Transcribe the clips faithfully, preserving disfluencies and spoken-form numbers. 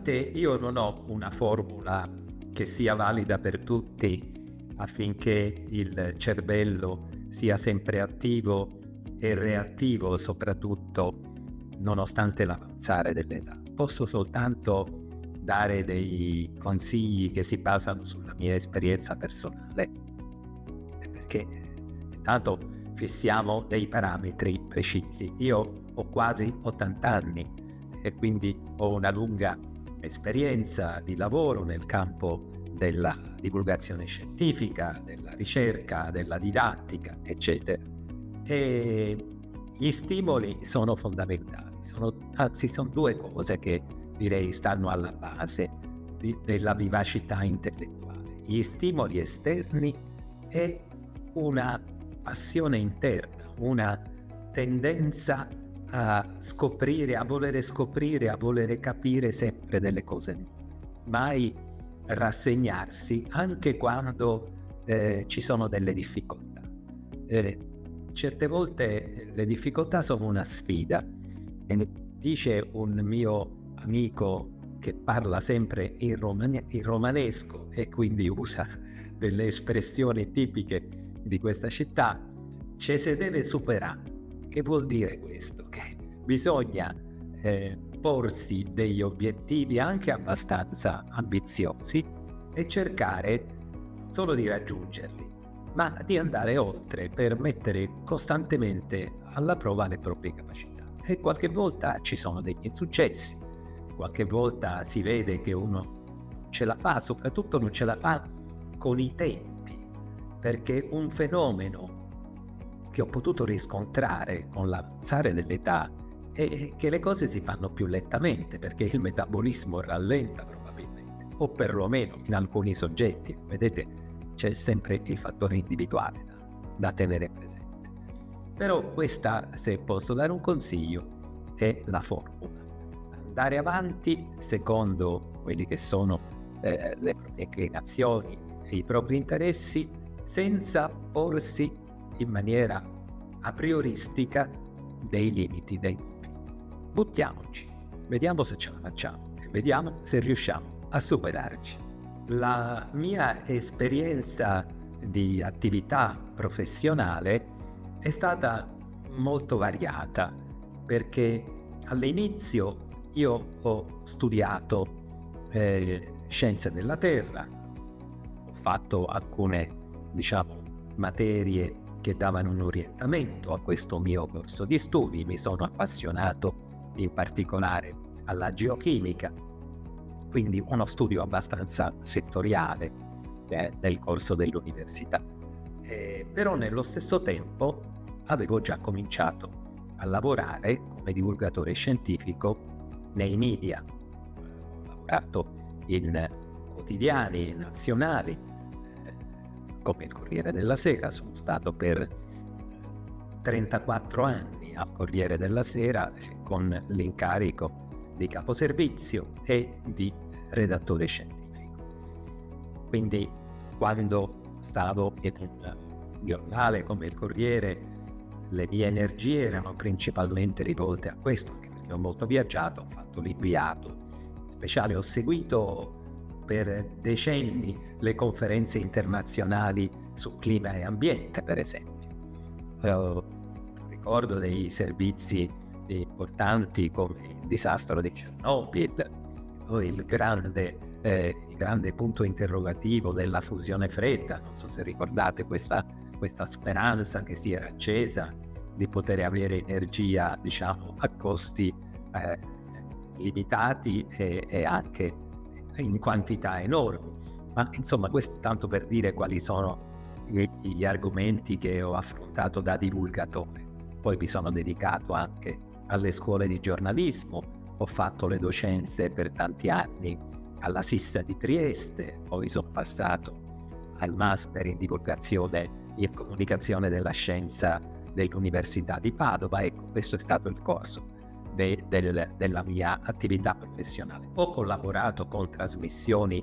Onestamente io non ho una formula che sia valida per tutti affinché il cervello sia sempre attivo e reattivo, soprattutto nonostante l'avanzare dell'età. Posso soltanto dare dei consigli che si basano sulla mia esperienza personale, perché intanto fissiamo dei parametri precisi. Io ho quasi ottanta anni e quindi ho una lunga esperienza di lavoro nel campo della divulgazione scientifica, della ricerca, della didattica, eccetera. E gli stimoli sono fondamentali, sono, anzi sono due cose che direi stanno alla base di, della vivacità intellettuale: gli stimoli esterni e una passione interna, una tendenza a scoprire, a volere scoprire, a volere capire sempre delle cose, mai rassegnarsi anche quando eh, ci sono delle difficoltà. Eh, certe volte le difficoltà sono una sfida. E dice un mio amico che parla sempre in, romane- in romanesco e quindi usa delle espressioni tipiche di questa città: ci si deve superare. Che vuol dire questo? Che bisogna eh, porsi degli obiettivi anche abbastanza ambiziosi e cercare solo di raggiungerli, ma di andare oltre per mettere costantemente alla prova le proprie capacità. E qualche volta ci sono degli insuccessi, qualche volta si vede che uno ce la fa, soprattutto non ce la fa con i tempi, perché un fenomeno che ho potuto riscontrare con l'avanzare dell'età è che le cose si fanno più lentamente, perché il metabolismo rallenta probabilmente, o perlomeno in alcuni soggetti. Vedete, c'è sempre il fattore individuale da, da tenere presente. Però questa, se posso dare un consiglio, è la formula: andare avanti secondo quelli che sono eh, le proprie inclinazioni e i propri interessi, senza porsi in maniera a prioristica dei limiti, dei confini. Buttiamoci, vediamo se ce la facciamo e vediamo se riusciamo a superarci. La mia esperienza di attività professionale è stata molto variata, perché all'inizio io ho studiato eh, scienze della terra, ho fatto alcune, diciamo, materie che davano un orientamento a questo mio corso di studi. Mi sono appassionato in particolare alla geochimica, quindi uno studio abbastanza settoriale eh, del corso dell'università. Eh, però nello stesso tempo avevo già cominciato a lavorare come divulgatore scientifico nei media. Ho lavorato in quotidiani nazionali come il Corriere della Sera. Sono stato per trentaquattro anni al Corriere della Sera con l'incarico di caposervizio e di redattore scientifico. Quindi quando stavo in un giornale come il Corriere, le mie energie erano principalmente rivolte a questo, anche perché ho molto viaggiato, ho fatto l'inviato speciale, ho seguito per decenni le conferenze internazionali su clima e ambiente, per esempio. Eh, ricordo dei servizi importanti come il disastro di Chernobyl o il grande, eh, il grande punto interrogativo della fusione fredda. Non so se ricordate questa, questa speranza che si era accesa di poter avere energia, diciamo, a costi eh, limitati e, e anche in quantità enormi. Ma insomma, questo tanto per dire quali sono gli, gli argomenti che ho affrontato da divulgatore. Poi mi sono dedicato anche alle scuole di giornalismo, ho fatto le docenze per tanti anni alla SISSA di Trieste, poi sono passato al master in divulgazione e comunicazione della scienza dell'Università di Padova. Ecco, questo è stato il corso De, del, della mia attività professionale. Ho collaborato con trasmissioni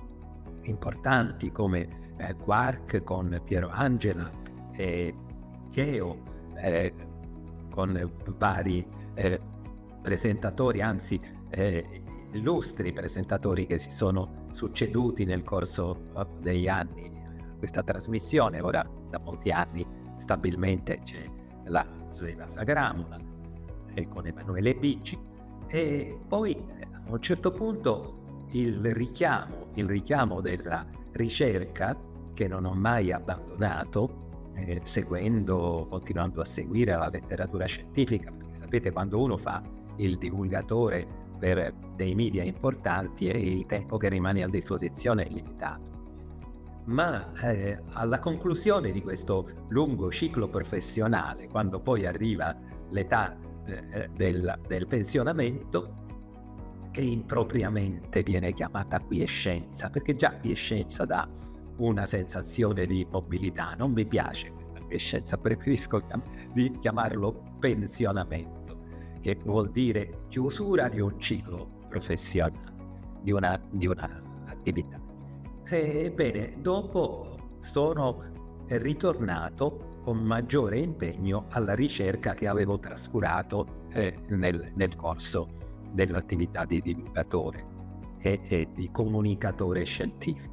importanti come eh, Quark con Piero Angela e Cheo, eh, con vari eh, presentatori, anzi eh, illustri presentatori che si sono succeduti nel corso degli anni a questa trasmissione. Ora da molti anni stabilmente c'è la Sveva Sagramula e con Emanuele Picci, e poi a un certo punto il richiamo, il richiamo della ricerca che non ho mai abbandonato, eh, seguendo, continuando a seguire la letteratura scientifica, perché sapete, quando uno fa il divulgatore per dei media importanti e il tempo che rimane a disposizione è limitato. Ma eh, alla conclusione di questo lungo ciclo professionale, quando poi arriva l'età eh, del, del pensionamento, che impropriamente viene chiamata quiescenza, perché già quiescenza dà una sensazione di immobilità, non mi piace questa quiescenza, preferisco chiam- di chiamarlo pensionamento, che vuol dire chiusura di un ciclo professionale, di una, di una attività. Ebbene, dopo sono ritornato con maggiore impegno alla ricerca che avevo trascurato eh, nel, nel corso dell'attività di divulgatore e, e di comunicatore scientifico.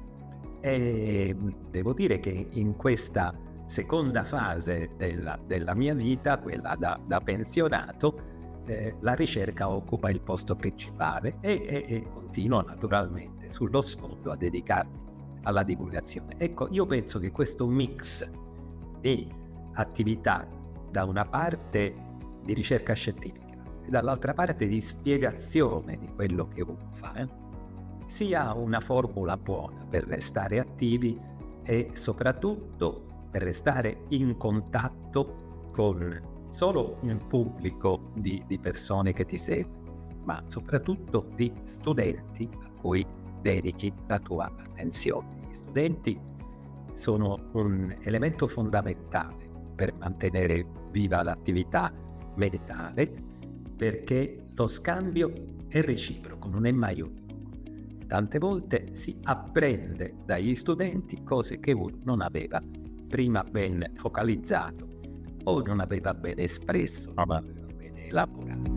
E devo dire che in questa seconda fase della, della mia vita, quella da, da pensionato, eh, la ricerca occupa il posto principale e, e, e continuo naturalmente sullo sfondo a dedicarmi alla divulgazione. Ecco, io penso che questo mix di attività, da una parte di ricerca scientifica e dall'altra parte di spiegazione di quello che uno fa, eh, sia una formula buona per restare attivi e soprattutto per restare in contatto con solo un pubblico di, di persone che ti segue, ma soprattutto di studenti a cui dedichi la tua attenzione. Gli studenti sono un elemento fondamentale per mantenere viva l'attività mentale, perché lo scambio è reciproco, non è mai unico. Tante volte si apprende dagli studenti cose che uno non aveva prima ben focalizzato o non aveva ben espresso, non aveva ben elaborato.